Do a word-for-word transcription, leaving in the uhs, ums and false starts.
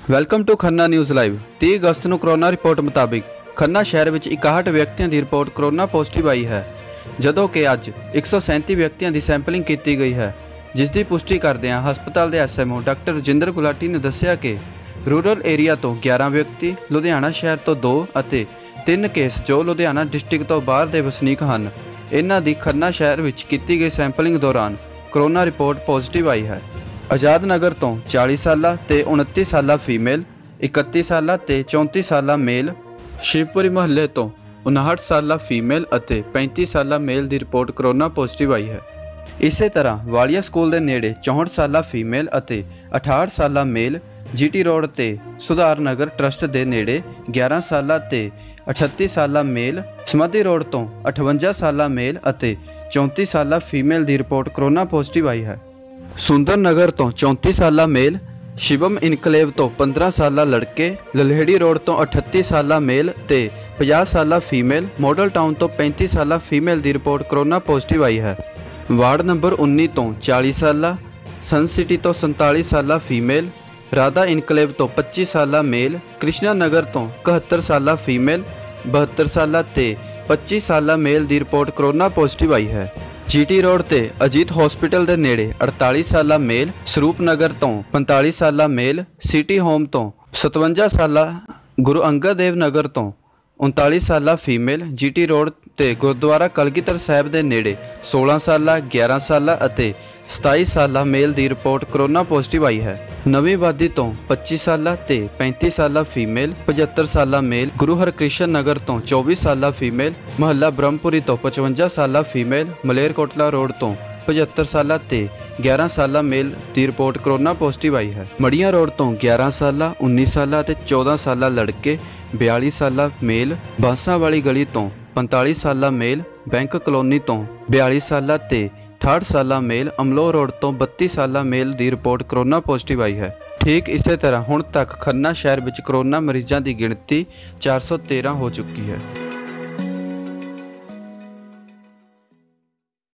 Welcome to Khanna news live. तीस ਅਗਸਤ ਨੂੰ ਕਰੋਨਾ ਰਿਪੋਰਟ ਮੁਤਾਬਿਕ ਖੰਨਾ ਸ਼ਹਿਰ ਵਿੱਚ ਇਕਾਹਠ ਵਿਅਕਤੀਆਂ ਦੀ ਰਿਪੋਰਟ ਕਰੋਨਾ ਪੋਜ਼ਿਟਿਵ ਆਈ ਹੈ, ਜਦੋਂ ਕਿ ਅੱਜ एक सौ सैंतीस ਵਿਅਕਤੀਆਂ ਦੀ ਸੈਂਪਲਿੰਗ ਕੀਤੀ ਗਈ ਹੈ, ਜਿਸ ਦੀ ਪੁਸ਼ਟੀ ਕਰਦਿਆਂ ਹਸਪਤਾਲ ਦੇ ਐਸਐਮਓ ਡਾਕਟਰ ਰਜਿੰਦਰ ਗੁਲਾਟੀ ਨੇ ਦੱਸਿਆ ਕਿ ਰੂਰਲ ਏਰੀਆ ਤੋਂ ग्यारह ਵਿਅਕਤੀ, ਲੁਧਿਆਣਾ ਸ਼ਹਿਰ ਤੋਂ दो ਅਤੇ तीन ਕੇਸ ਜੋ ਲੁਧਿਆਣਾ ਡਿਸਟ੍ਰਿਕਟ ਤੋਂ ਬਾਹਰ ਦੇ ਵਸਨੀਕ ਹਨ। ਇਹਨਾਂ ਦੀ ਖੰਨਾ ਸ਼ਹਿਰ ਵਿੱਚ ਕੀਤੀ ਗਈ ਸੈਂਪਲਿੰਗ ਦੌਰਾਨ ਕਰੋਨਾ ਰਿਪੋਰਟ ਪੋਜ਼ਿਟਿਵ ਆਈ है। आज़ाद नगर तो चालीस साल ते उनतीस साल फीमेल, इकतीस साल ते चौंतीस साल मेल, शिवपुरी महल्ले तो उनहठ साल फीमेल और पैंतीस साल मेल की रिपोर्ट करोना पॉजिटिव आई है। इस तरह वालिया स्कूल के नेड़े चौंठ साल फीमेल और अठाहठ साल मेल, जीटी रोड ते सुधार नगर ट्रस्ट के नेड़े ग्यारह साल ते अठत्ती साल मेल, समधी रोड तो अठवंजा साल मेल और चौंतीस साल फीमेल की रिपोर्ट करोना पॉजिटिव आई है। सुंदर नगर तो चौंतीस साल मेल, शिवम इनकलेव तो पंद्रह साल लड़के, ललहेड़ी रोड तो अठत्ती साल मेल ते पचास साल फीमेल, मॉडल टाउन तो पैंतीस साल फीमेल की रिपोर्ट करोना पॉजिटिव आई है। वार्ड नंबर उन्नीस तो चालीस साल, सन सिटी तो संताली साल फीमेल, राधा इनकलेव तो पच्चीस साल मेल, कृष्णा नगर तो इकहत्तर साल फीमेल, बहत्तर साल ते पच्चीस साल मेल की रिपोर्ट करोना पॉजिटिव आई है। जीटी रोड ते अजीत हॉस्पिटल के नेड़े अड़तालीस साल मेल, सरूप नगर तो पैंतालीस साल मेल, सिटी होम तो सतवंजा साल, गुरु अंगद देव नगर तो उनतालीस साल फीमेल, जीटी रोड ते गुरुद्वारा कलगीधर साहब के नेड़े सोलह साल, ग्यारह साल और सताई साल मेल की रिपोर्ट करोना पॉजिटिव आई है। नवी आबादी तो पच्चीस साल ते पैंतीस साल फीमेल, पचहत्तर साल मेल, गुरु हरकृष्ण नगर तो चौबीस साल फीमेल, महला ब्रह्मपुरी तो पचवंजा साल फीमेल, मलेरकोटला रोड तो पचहत्तर साल ते ग्यारह साल मेल की रिपोर्ट करोना पॉजिटिव आई है। मड़िया रोड तो ग्यारह साल, उन्नीस साल ते चौदह साल लड़के, बयालीस साल मेल, बांसा वाली गली तो पैंतालीस साल मेल, बैंक कलोनी तो बयालीस साल ते अठाहठ साल मेल, अमलो रोड तो बत्तीस साल मेल की रिपोर्ट करोना पॉजिटिव आई है। ठीक इस तरह हुण तक खन्ना शहर में करोना मरीजों की गिणती चार सौ तेरह हो चुकी है।